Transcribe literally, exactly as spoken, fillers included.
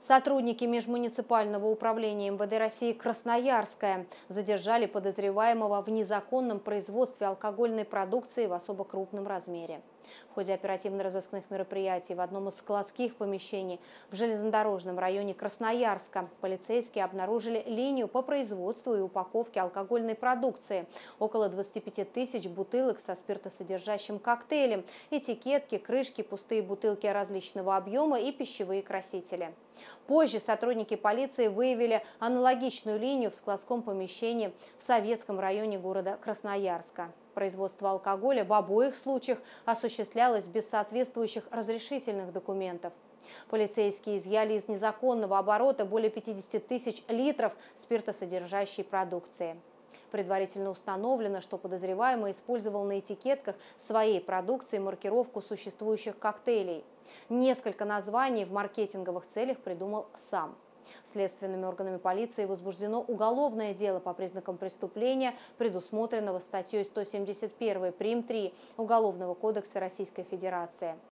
Сотрудники межмуниципального управления эм вэ дэ России Красноярская задержали подозреваемого в незаконном производстве алкогольной продукции в особо крупном размере. В ходе оперативно-розыскных мероприятий в одном из складских помещений в железнодорожном районе Красноярска полицейские обнаружили линию по производству и упаковке алкогольной продукции, около двадцати пяти тысяч бутылок со спиртосодержащим коктейлем, этикетки, крышки, пустые бутылки различного объема и пищевые красители. Позже сотрудники полиции выявили аналогичную линию в складском помещении в Советском районе города Красноярска. Производство алкоголя в обоих случаях осуществлялось без соответствующих разрешительных документов. Полицейские изъяли из незаконного оборота более пятидесяти тысяч литров спиртосодержащей продукции. Предварительно установлено, что подозреваемый использовал на этикетках своей продукции маркировку существующих коктейлей. Несколько названий в маркетинговых целях придумал сам. Следственными органами полиции возбуждено уголовное дело по признакам преступления, предусмотренного статьей сто семьдесят один прим. три Уголовного кодекса Российской Федерации.